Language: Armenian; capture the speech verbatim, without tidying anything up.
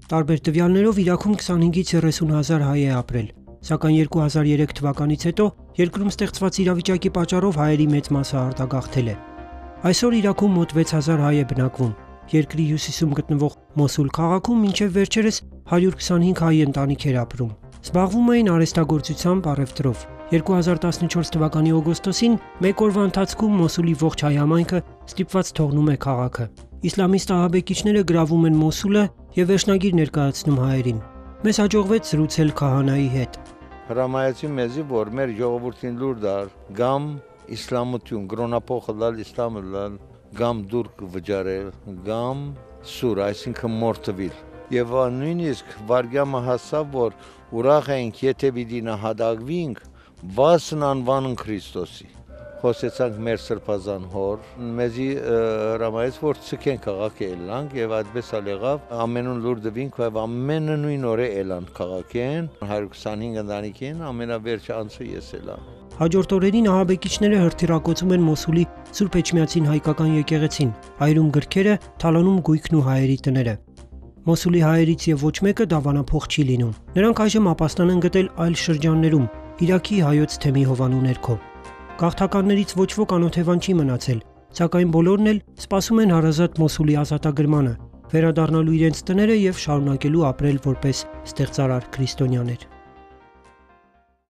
Տարբեր տվյալներով Իրաքում քսանհինգից երեսուն հազար հայ է ապրել, սակայն երկու հազար երեք թվականից հետո երկրում ստեղծված իրավիճակի պատճառով հայերի մեծ մասը արտագաղթել է։ Այսօր Իրաքում մոտ վեց հազար հայ է բնակվում։ Երկրի հյուսիսում գտնվող Մոսուլ քաղաքում մինչև վերջերս հարյուր քսանհինգ հայ ընտանիք էր ապրում։ Զբաղվում էին արհեստագործությամբ, առևտրով։ երկու հազար տասնչորս թվականի օգոստոսին մեկ օրվա ընթացքում Մոսուլի ողջ հայ համայնքը ստիպված թողնում է քաղաքը։ Իսլամիստ ահաբեկիչները գրավում են Մոսուլը եւ վերջնագիր ներկայացնում հայերին։ Մեզ հաջողվեց զրուցել քահանայի հետ։ Հրամայեցի մեզի, որ մեր ժողովրդին լուր դար, գամ իսլամություն, գրոնափոխը լալ իսլամը լալ, գամ դուրք վճարել, գամ սուր, այսինքն մորթվիլ։ Եվ նույնիսկ վարգյամը հասավ, որ ուրախ ենք, եթե պիտի նահատակվենք վասն անվան Քրիստոսի։ Խոսեցանք մեր սրբազան հոր, մեզի հրամայեց, որ ցկեն քաղաքը ելանք եւ այդպես ալ եղավ, ամենուն լուր դվինք եւ ամենը նույն օրը ելան քաղաքեն, հարյուր քսանհինգ ընտանիքին, ամենավերջը անցը ես ելա։ Հաջորդ օրերին ահաբեկիչները հրթիռակոծում են Մոսուլի Սուրբ Էջմիածին հայկական եկեղեցին, այրում գրքերը, թալանում գույքն ու հայերի տները։ Մոսուլի հայերից եւ ոչ մեկը դավանափոխ չի լինում։ Նրանք այժմ ապաստան են գտել այլ շրջաններում, Իրաքի հայոց թեմի հովանու ներքո։ Գաղթականներից ոչ ոք անօթևան չի մնացել, սակայն բոլորն էլ սպասում են հարազատ Մոսուլի ազատագրմանը, վերադառնալու իրենց տները եւ շարունակելու ապրել որպես ստեղծարար քրիստոնյաներ։